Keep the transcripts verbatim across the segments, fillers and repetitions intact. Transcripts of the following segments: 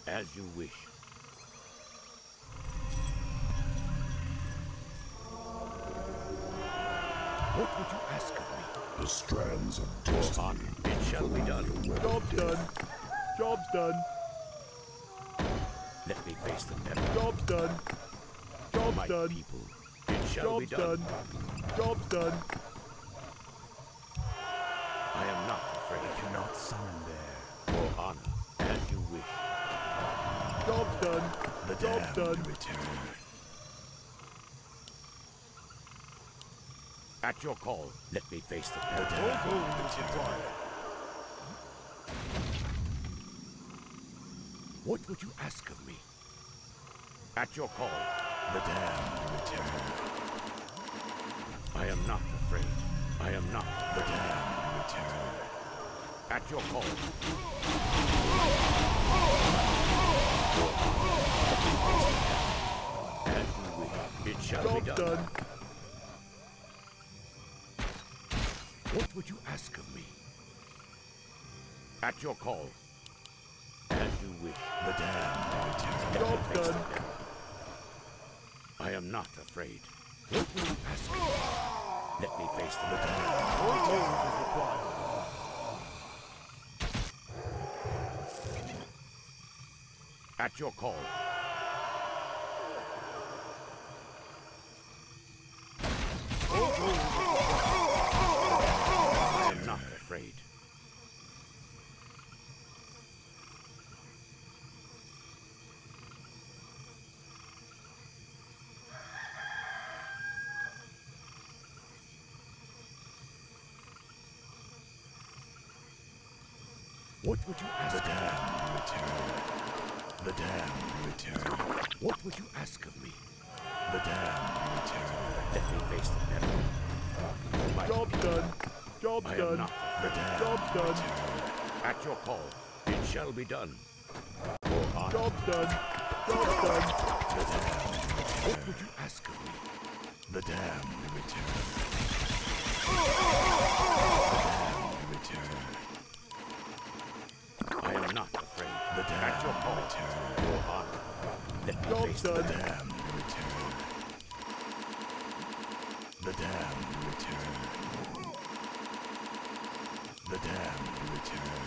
As you wish. What would you ask of me? The strands of destiny. It shall be done. Job's done. Job's done. Let me face the peril. Job's done. Job's My done. people. It shall Job's be done. done. Job's done. I am not afraid. I cannot summon there. For honor, as you wish. Job's done. The Job's damned done. return. At your call, let me face the The peril. damned return. What would you ask of me? At your call, The damned return. I am not afraid. I am not The damned return. at your call. As you wish. It shall be Job's done. done. What would you ask of me? At your call. As you wish. The damned return. Let me Job's face the done. peril. I am not afraid. What will you ask of me? Let me face the peril. At your call. I am not afraid. What would you ask The of me? damned return. The damned return. What would you ask of me? The damned return. Let me face the peril. My Job's done. Job's I am done. not The afraid. damned Job's done. return. At your call, it shall be done. For honor. Job's done. Job's done. The damned What would you ask of me? The damned return. The damned return. I am not afraid. The At your damned call, return. for honor. Let me Job's face the The done. damned return. The damned return. The damned return.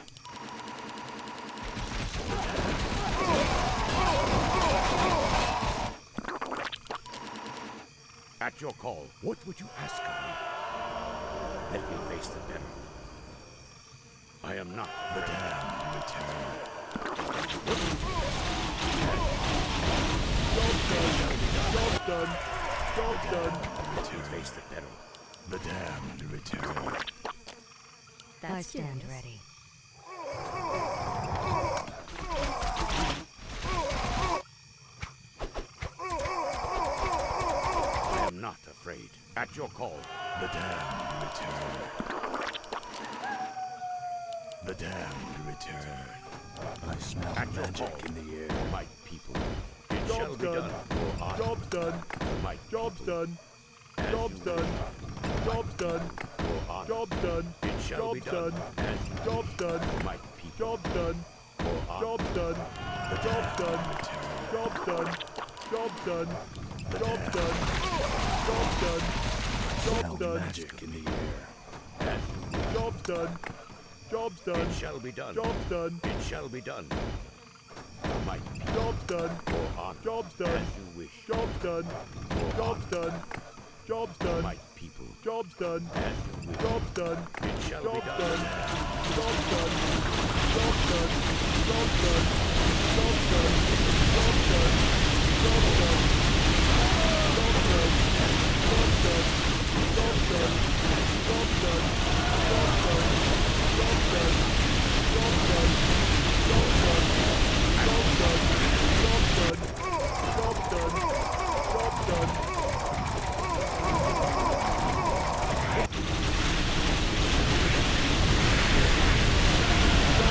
At your call, what would you ask of me? Let me face the peril. I am not The afraid. damned return. Job's done. Job's done. Let me face the peril. The damned return. I stand ready. I am not afraid. At your call, The damned return. The damned return. I smell At your magic call. in the air. my people. It shall Job's be done. done. For honor. Job's done. My Job's people. done. As Job's you done. wish. Job's done. For honor. Job's done. It shall be Job's done. done. As you Job's wish. done. My people. Job's done. For honor. Job's done. Job's done. Job's done. Job's done. Job's done. Job's done. Job's Smell done. magic in the air. As you wish. Job's done. Job's done. It shall be done. Job's done. It shall be done. My people. Job's done. For honor. Job's done. As you wish. Job's done. Job's done. Job's done. My people. Job's done. As you wish. Job's done. It shall be Job's done. done. Job's done. Job's done. Job's done. Job's done. Job's done. Job's done. Job's done. Job's done. Job's done. Job's done. Job's done. Job's done. Job's done. Job's done. Job's done. Job's done. Job's done. Job's done. Job's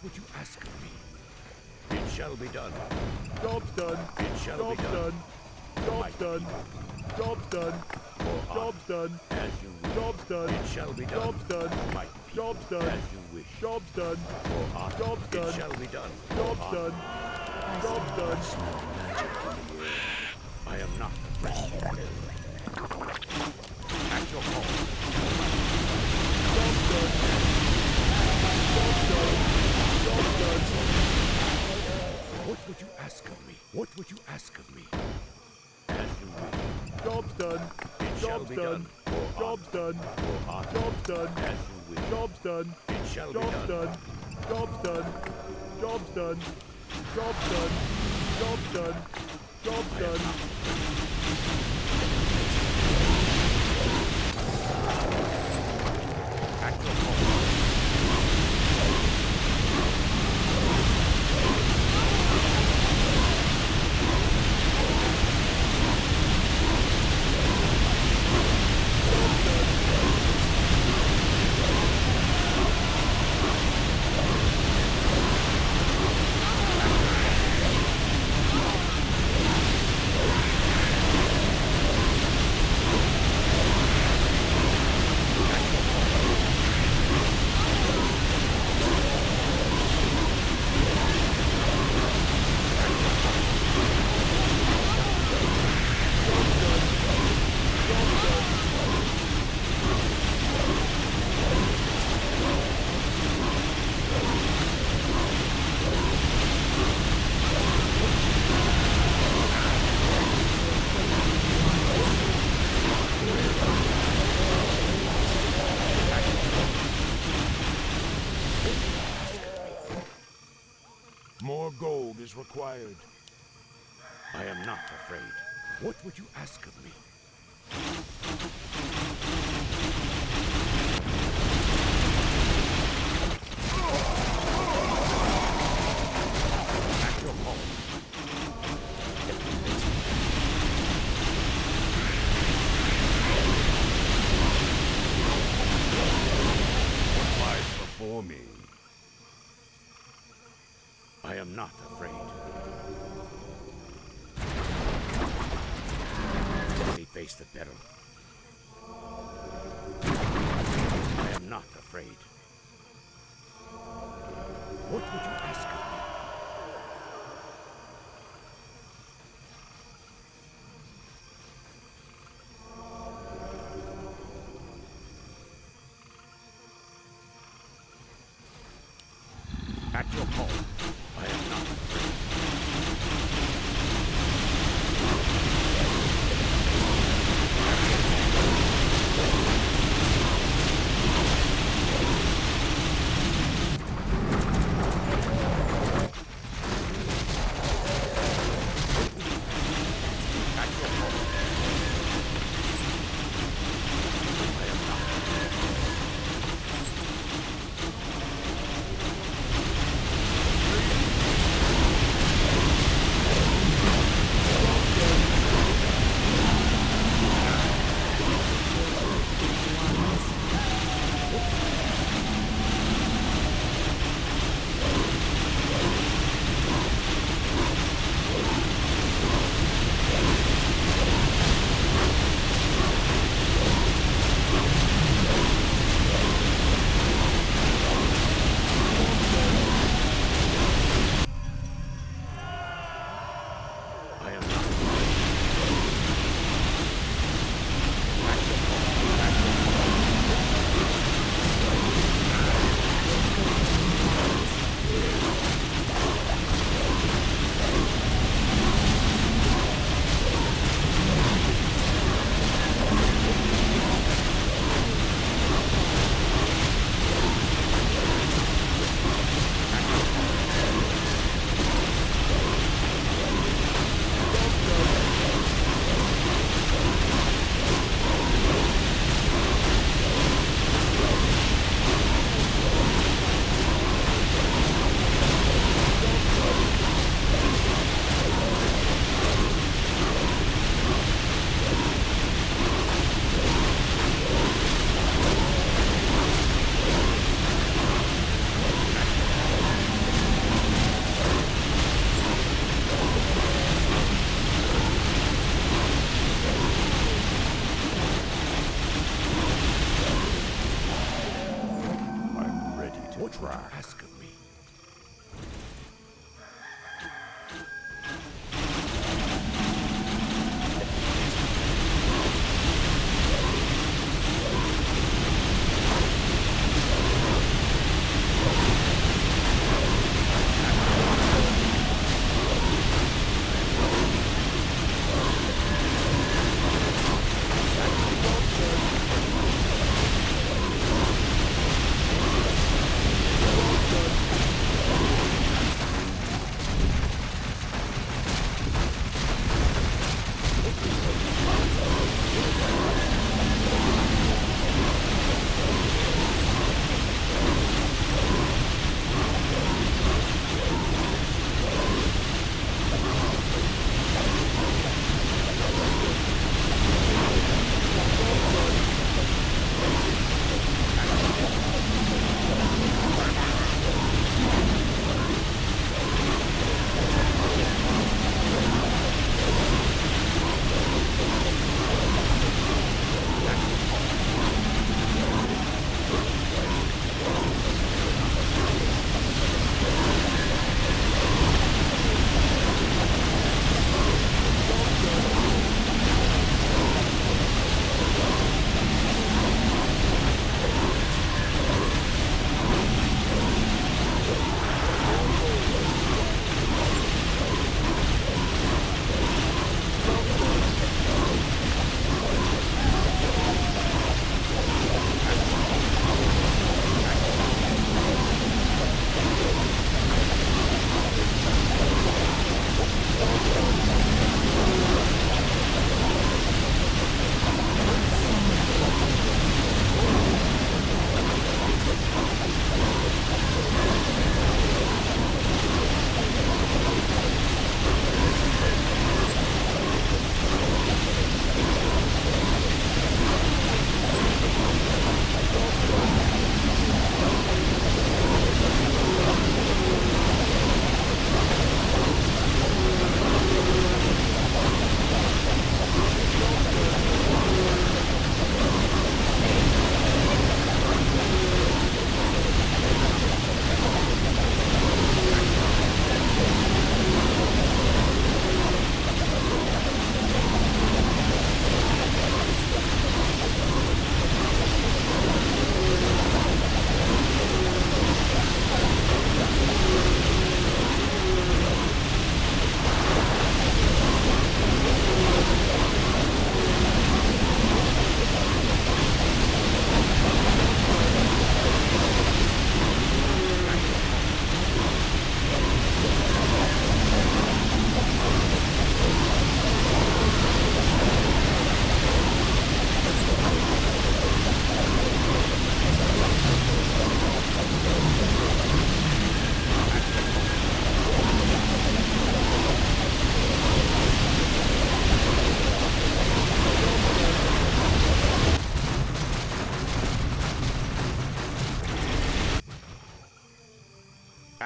would you ask of me? It shall be done. Job's done. It shall Job's be done. done. Job's done. Job's done. For Job's done. as you wish. Job's done. It shall be done. Job's done. My people, Job's done. as you wish. Job's done. For honor, Job's it done. shall be done. Job's For honor. done. Job's done. Smell magic in the air. I am not afraid. At your call. Job's done. Job's done. Job's done. What would you ask of me? What would you ask of me? As you wish. Job's done. It shall Job's be done. done. For Job's honor. done. For honor. Job's done. As you wish. Job's done. It shall be Job's done. done. Job's done. Job's done. Job's done. Job's done. Job's done. At your call. More gold is required. I am not afraid. What would you ask of me? At your call. What lies before me? I am not afraid. Let me face the peril. I am not afraid. What would you ask of me? At your call. I am not afraid. At your call. I am not.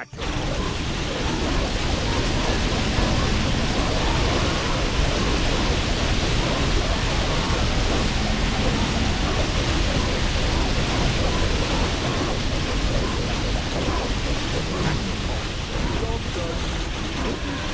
At your call. Job done.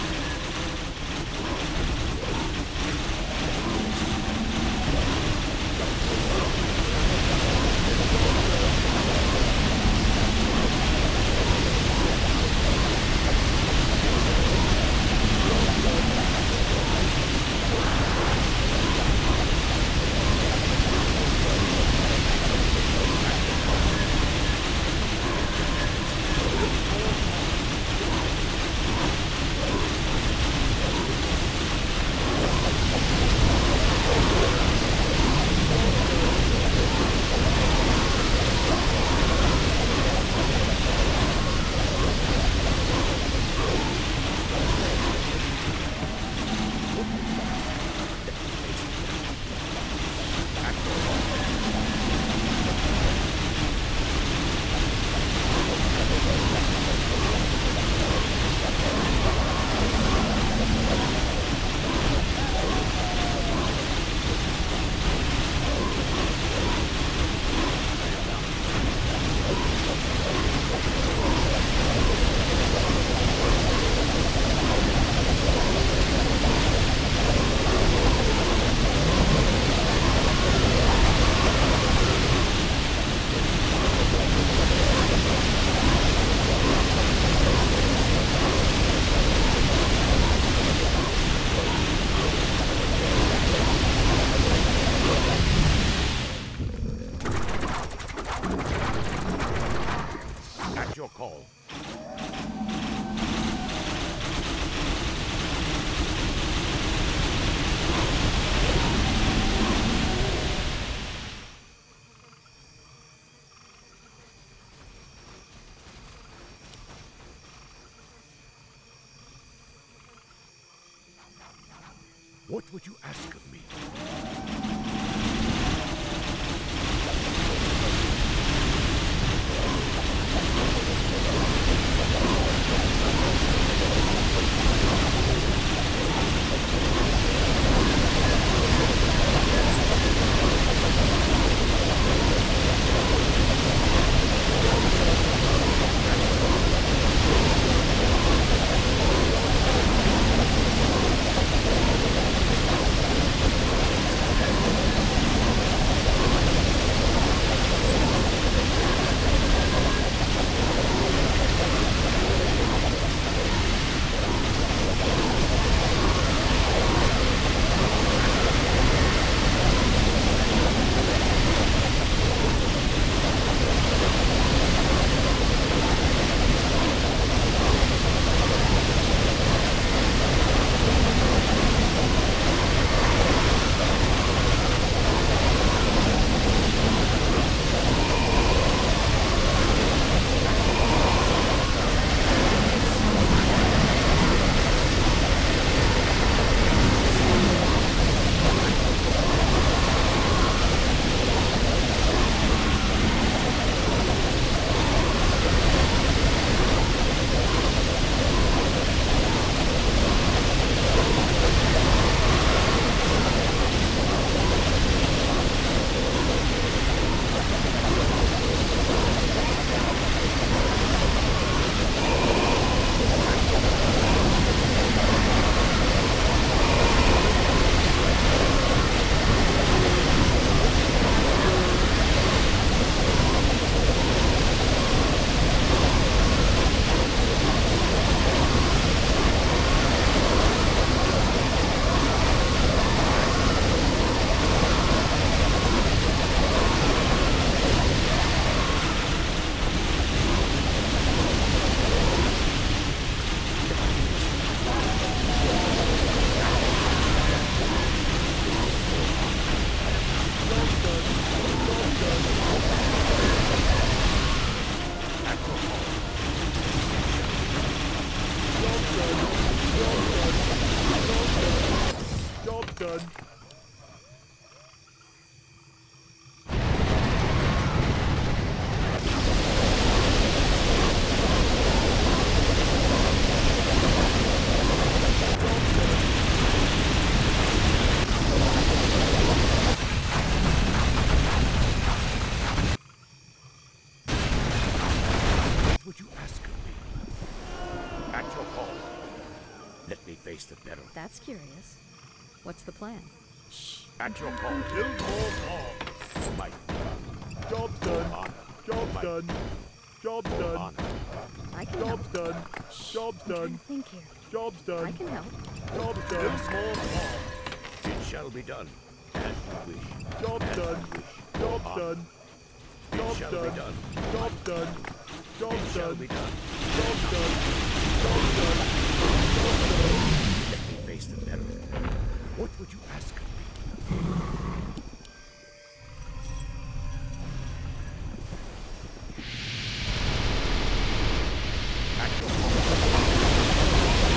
At your call. What would you ask of me? done. Let me face the peril. That's curious. What's the plan? At your call. Build more bombs. For might. Job's For done. honor. Job's Might. done. Job's For done. honor. I can Job's help. done. Job's I'm trying done. to think here. Job's I done. can help. Job's done. Build more bombs. It shall be done. As you wish. Job's As you done. wish. For Job's honor. done. It Job's shall done. be done. Job's done. It Job's shall done. be done. Job's done. Job's done. Job's done. Let me face the peril. What would you ask of me? At your call.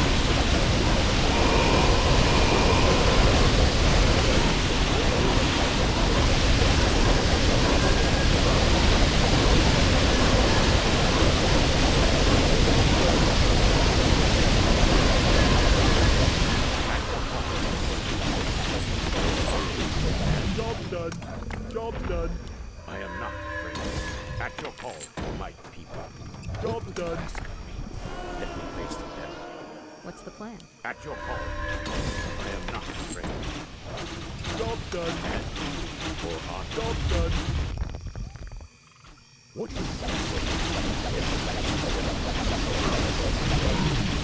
Job's done. Job's done. I am not afraid. At your call, my people. Job's done. Ask of me. Let me face the peril. What's the plan? At your call, I am not afraid. Job's done. For honor. Job's done. What is that?